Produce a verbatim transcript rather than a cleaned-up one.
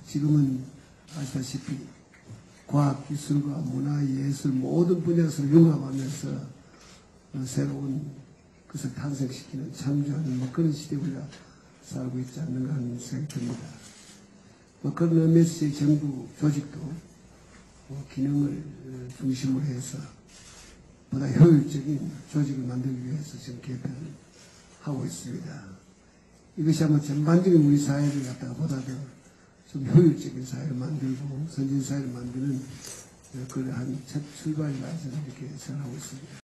지금은 아시다시피 과학, 기술과 문화, 예술 모든 분야에서 융합하면서 어, 새로운 것을 탄생시키는 창조하는 뭐 그런 시대에 우리가 살고 있지 않는가 하는 생각이 듭니다. 뭐 그런 의미에서 정부 조직도 뭐 기능을 중심으로 해서 보다 효율적인 조직을 만들기 위해서 지금 개편하고 있습니다. 이것이 아마 전반적인 우리 사회를 갖다가 보다 더 좀 효율적인 사회를 만들고 선진 사회를 만드는 그러한 첫 출발이라 저는 이렇게 생각하고 있습니다.